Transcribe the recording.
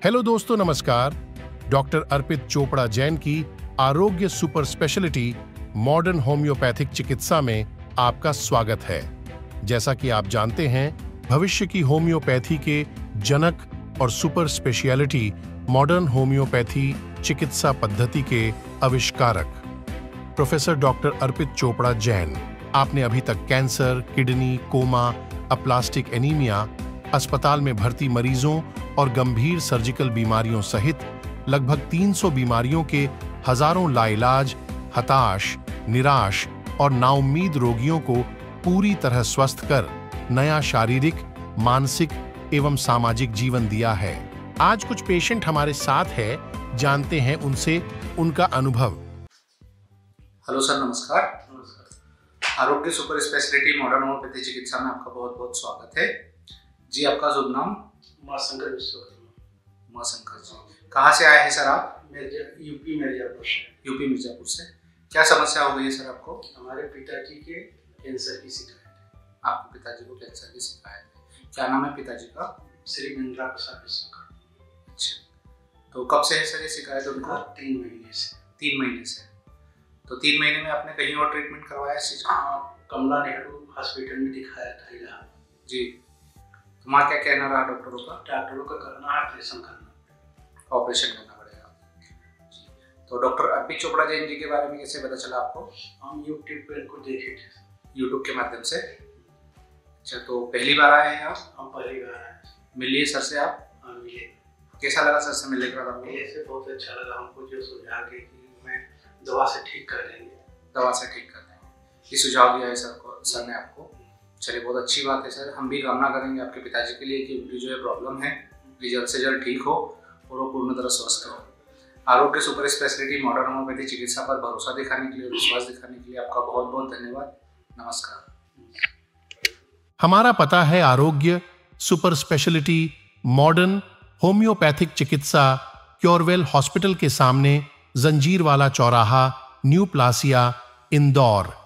Hello दोस्तों, नमस्कार। Doctor Arpit Chopra Jain की आरोग्य सुपर स्पेशलिटी मॉडर्न होम्योपैथिक चिकित्सा में आपका स्वागत है। जैसा कि आप जानते हैं, भविष्य की होम्योपैथी के जनक और सुपर स्पेशलिटी मॉडर्न होम्योपैथी चिकित्सा पद्धति के आविष्कारक प्रोफेसर डॉक्टर अर्पित चोपड़ा जैन, आपने अभी तक cancer, kidney, coma, aplastic anaemia, अस्पताल में भर्ती मरीजों और गंभीर सर्जिकल बीमारियों सहित लगभग 300 बीमारियों के हजारों लाइलाज, हताश, निराश और नाउम्मीद रोगियों को पूरी तरह स्वस्थ कर नया शारीरिक, मानसिक एवं सामाजिक जीवन दिया है। आज कुछ पेशेंट हमारे साथ है, जानते हैं उनसे उनका अनुभव। हेलो सर, नमस्कार। आरोग्य सुपर स्पेशलिटी मॉडर्न होम्योपैथी चिकित्सा में आपका बहुत बहुत स्वागत है जी। आपका शुभ नाम? माँ शंकर विश्वकर्मा। माँ शंकर जी, कहाँ से आए हैं सर आप? यूपी मिर्जापुर से। यूपी मिर्जापुर से। क्या समस्या हो गई है सर आपको? हमारे पिताजी के कैंसर की शिकायत है। आपके पिताजी को कैंसर की शिकायत है, क्या नाम है पिताजी का? श्री इंदिरा प्रसाद विश्वकर्मा। अच्छा, तो कब से है सर ये शिकायत उनको? 3 महीने से। 3 महीने से। तो 3 महीने में आपने कहीं और ट्रीटमेंट करवाया इस चीज का? कमला नेहरू हॉस्पिटल में दिखाया था इलाहाबाद जी। तो वहाँ क्या कहना रहा डॉक्टरों का? डॉक्टरों का करना है ऑपरेशन करना। ऑपरेशन करना पड़ेगा जी। तो डॉक्टर अर्पित चोपड़ा जैन जी के बारे में कैसे पता चला आपको? हम यूट्यूब पे इनको देखे थे। यूट्यूब के माध्यम से। अच्छा, तो पहली बार आए हैं आप? हम पहली बार आए। मिलिए सर से आप? हाँ, मिले। कैसा लगा सर से मिलने के बाद आपको? मिले से बहुत अच्छा लगा हमको, जो सुझाव दिए कि मैं दवा से ठीक कर देंगे। दवा से ठीक कर देंगे, ये सुझाव दिया है सर ने आपको। चलिए, बहुत अच्छी बात है सर। हम भी कामना करेंगे आपके पिताजी के लिए कि उनकी जो है प्रॉब्लम है ये जल्द से जल्द ठीक हो और वो पूर्ण तरह स्वस्थ हो। आरोग्य सुपर स्पेशलिटी मॉडर्न होम्योपैथी चिकित्सा पर भरोसा दिखाने के लिए, विश्वास दिखाने के लिए आपका बहुत बहुत धन्यवाद। नमस्कार। हमारा पता है आरोग्य सुपर स्पेशलिटी मॉडर्न होम्योपैथिक चिकित्सा, क्योरवेल हॉस्पिटल के सामने, जंजीरवाला चौराहा, न्यू प्लासिया, इंदौर।